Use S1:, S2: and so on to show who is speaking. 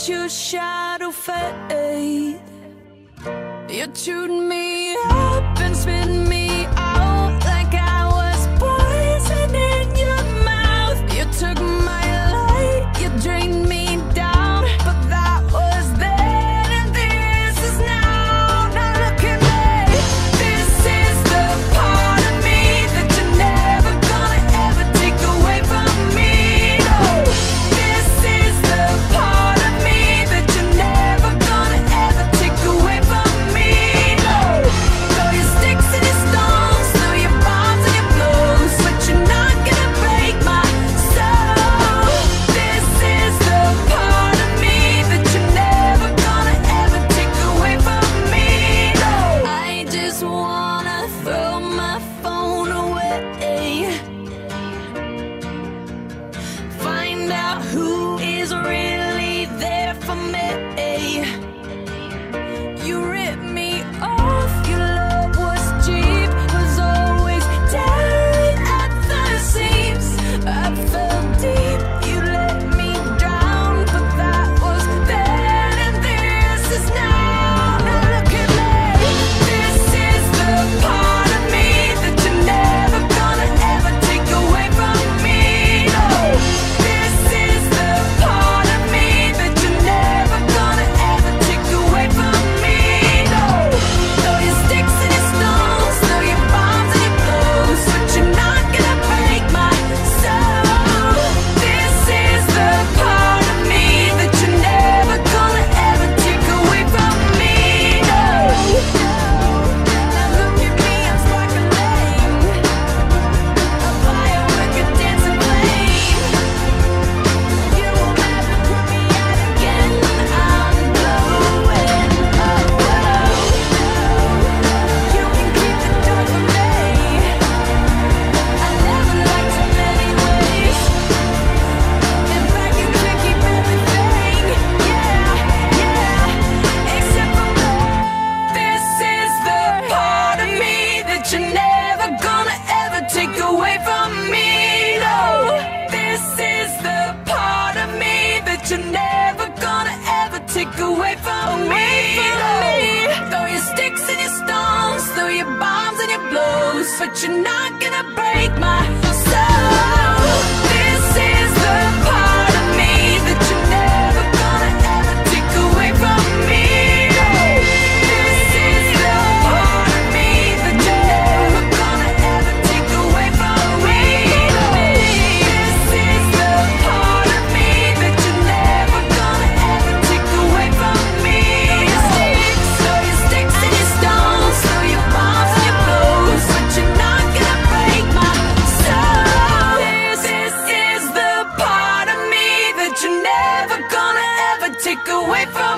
S1: watch your shadow fade. You chewed me up and spit me out like I was poison in your mouth. You took my light, you drained me down, but that was then and this is now. Now look at me. This is the part of me that you're never gonna ever take away from me. No, this is the part of me that you're never gonna ever take away from me. No, throw your sticks and your stones, throw your bombs and your blows, but you're not gonna break my soul. This is the part of me that you're never gonna ever take away from me. No, I just wanna throw my phone away, find out who is really there for me. You ripped me off, your love was cheap, was always tearing at the seams. I fell deep, you let me drown, but that was then and this is now. Now look at me. This is the part of me that you're never gonna ever take away from me. No, this is the part of me that you're never gonna ever take away from me. No, throw your sticks and your stones, throw your bombs and your blows, but you're not gonna break my soul. This is the part of me that you're never gonna ever take away from me. No, now look at me, I'm sparkling, a firework, a dancing flame. You will never put me out again. I'm glowing. You can keep the door for me. I never liked him anyways. In fact, you could keep everything. Yeah, except for me. This is the part of me that you're never gonna ever take away from me. No, this is the part of me that you're never gonna ever take away from me. Throw your sticks and your stones, throw your bombs and your blows, but you're not gonna break my soul. This is the part of me that you're never gonna ever take away from me. This is the part of me that you're never gonna ever take away from me. This is the part of me that you're never gonna ever take away from me. Throw your sticks and your stones, throw your bombs and your blows, but you're not gonna break my soul. This is the part of me that you're never gonna ever take away from